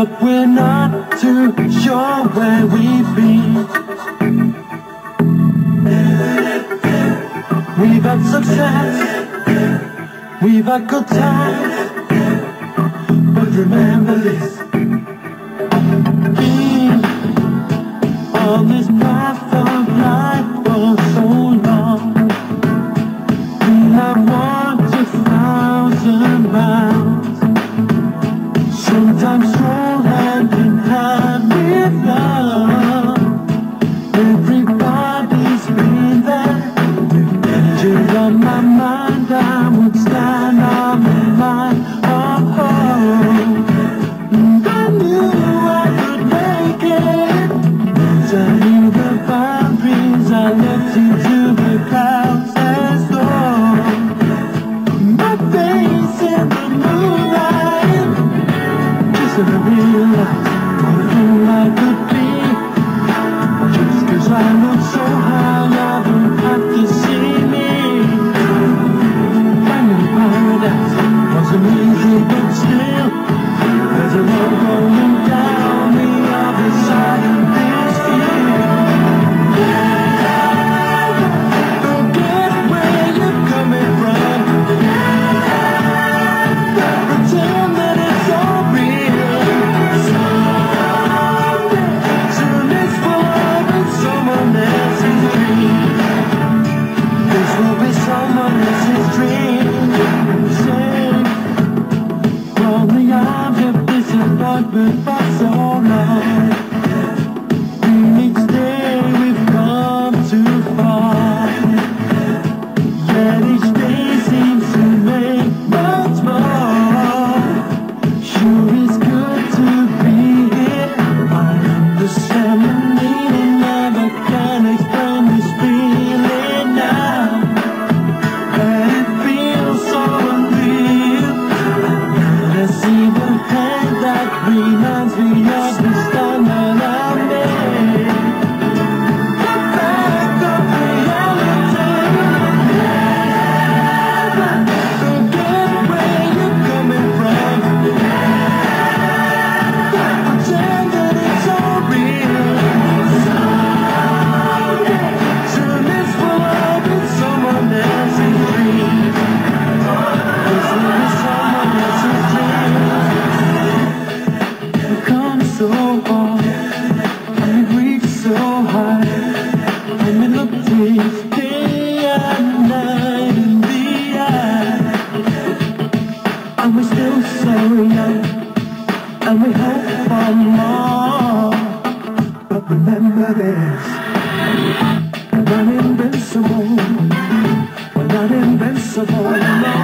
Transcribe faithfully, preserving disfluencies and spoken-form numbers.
but we're not too sure where we've been. We've had success, we've had good times, but remember this: being on this path of life for so long, we have walked a thousand miles, sometimes stroll hand in hand with love. Everybody's been there. If on my mind, I would stand on the line. Oh, oh. And I knew I could make it. I knew the boundaries, I looked into the clouds as though my face in the moonlight. Just as I realized what a fool I could be. Just cause I look so high, I don't have to see me. Finding paradise wasn't easy, but still there's a road going down the other side of this field. Forget where you're coming from. Pretend that it's all real. Soon it's full of someone else's dream. This will be someone else's dream. Safe from the arms of disappointment for so long. Each day we've come too far, yet each day seems to make much more. Sure it's good to be here. I understand the meaning of I can't explain this feeling now, and it feels so unreal. I see the hand that reminds me of the stand that I made. Back of reality. Forget where you're coming from. Pretend that it's all real. Soon it's full of someone else's dream. This will be someone else's dream. I've come so far, I've reached so high, and we look this day and night in the eye, and we're still so young, and we hope for more. But remember this: we're not invincible, we're not invincible, no.